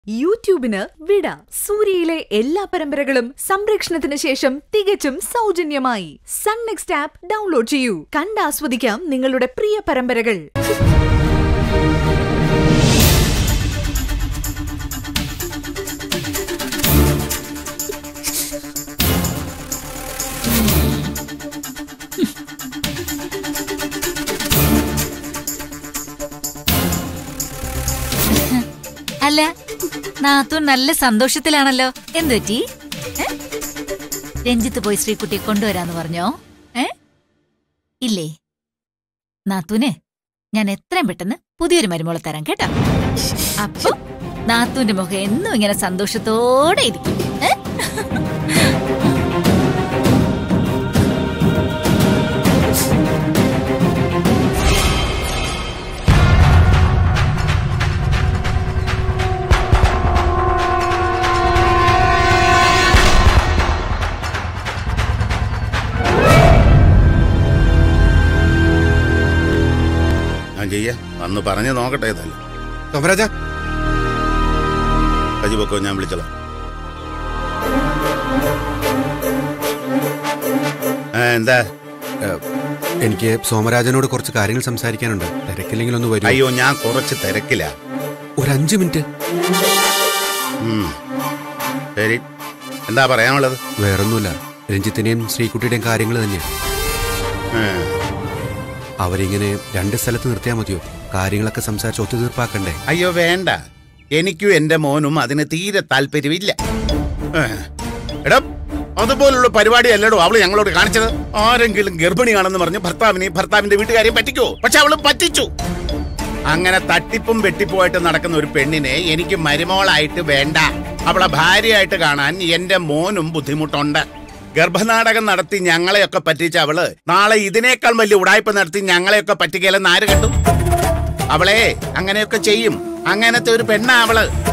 യൂട്യൂബിന് വിട. സൂര്യയിലെ എല്ലാ പരമ്പരകളും സംരക്ഷണത്തിന് ശേഷം തികച്ചും സൗജന്യമായി സൺ നെക്സ്റ്റ് ആപ്പ് ഡൗൺലോഡ് ചെയ്യൂ. കണ്ടാസ്വദിക്കാം നിങ്ങളുടെ പ്രിയ പരമ്പരകൾ. അല്ല, നാത്തൂൻ നല്ല സന്തോഷത്തിലാണല്ലോ. എന്തു പറ്റി? രഞ്ജിത്ത് പോയി ശ്രീകുട്ടിയെ കൊണ്ടുവരാന്ന് പറഞ്ഞോ? ഇല്ലേ? നാത്തൂന് ഞാൻ എത്രയും പെട്ടെന്ന് പുതിയൊരു മരുമോളെ തരാം കേട്ടോ. അപ്പൊ നാത്തൂന്റെ മുഖം എന്നും ഇങ്ങനെ സന്തോഷത്തോടെ ഇരിക്കും. അന്ന് പറഞ്ഞു നോക്കട്ടെ. അജിബൊക്കെ ഞാൻ വിളിച്ചതാ. എന്താ? എനിക്ക് സോമരാജനോട് കുറച്ച് കാര്യങ്ങൾ സംസാരിക്കാനുണ്ട്. തിരക്കില്ലെങ്കിൽ ഒന്ന് വരും. അയ്യോ, ഞാൻ കുറച്ച് തിരക്കില്ല. ഒരു 5 മിനിറ്റ്. ശരി, എന്താ പറയാനുള്ളത്? വേറൊന്നുമില്ല, രഞ്ജിത്തിന്റെയും ശ്രീകുട്ടിയുടെയും കാര്യങ്ങൾ തന്നെയാണ്. അവരിങ്ങനെ 2 സ്ഥലത്ത് നിർത്തിയാൽ മതിയോ? കാര്യങ്ങളൊക്കെ സംസാരിച്ച് ഒത്തുതീർപ്പാക്കണ്ടേ? അയ്യോ വേണ്ട, എനിക്കും എന്റെ മോനും അതിന് തീരെ താല്പര്യമില്ല. എടാ, അതുപോലുള്ള പരിപാടി അല്ലടോ അവള് ഞങ്ങളോട് കാണിച്ചത്. ആരെങ്കിലും ഗർഭിണിയാണെന്ന് പറഞ്ഞ് ഭർത്താവിന്റെ വീട്ടുകാരെയും പറ്റിക്കോ? പക്ഷെ അവള് പറ്റിച്ചു. അങ്ങനെ തട്ടിപ്പും വെട്ടിപ്പുമായിട്ട് നടക്കുന്ന ഒരു പെണ്ണിനെ എനിക്ക് മരുമോളായിട്ട് വേണ്ട. അവളെ ഭാര്യയായിട്ട് കാണാൻ എന്റെ മോനും ബുദ്ധിമുട്ടുണ്ട്. ഗർഭനാടകം നടത്തി ഞങ്ങളെയൊക്കെ പറ്റിച്ച അവള് നാളെ ഇതിനേക്കാൾ വലിയ ഉടായ്പ നടത്തി ഞങ്ങളെയൊക്കെ പറ്റിക്കലെന്ന് ആര് കണ്ടു? അവളെ അങ്ങനെയൊക്കെ ചെയ്യും. അങ്ങനത്തെ ഒരു പെണ്ണാ അവള്.